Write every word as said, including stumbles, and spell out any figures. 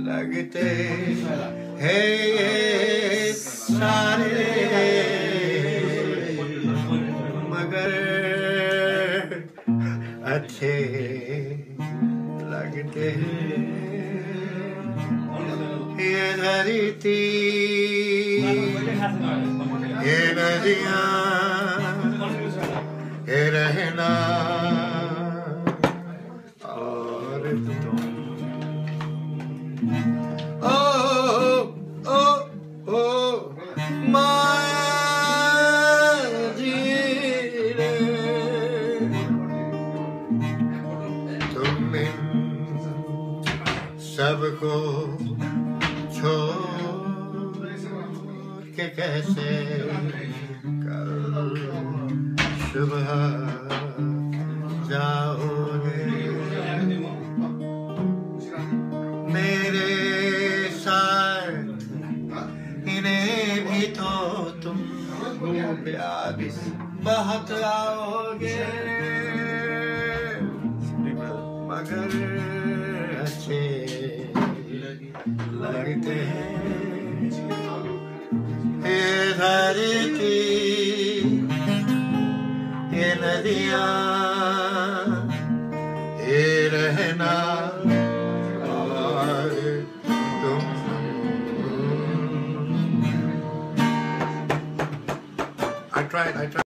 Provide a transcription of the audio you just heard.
लगते हैं ये सारे, मगर अच्छे लगते हैं ये धरती, ये नदियाँ, ये रहना और तुम। ओ ओ ओ माया जी रे, तुम इन सबको छोड़ के कैसे कल सुबह जाओगे। मेरे साथ इन्हें भी तो तुम प्यार बहुत आओगे, मगर अच्छे लगते हैं ये धरती, ये नदियाँ, ये रहना और तुम। I tried, I tried.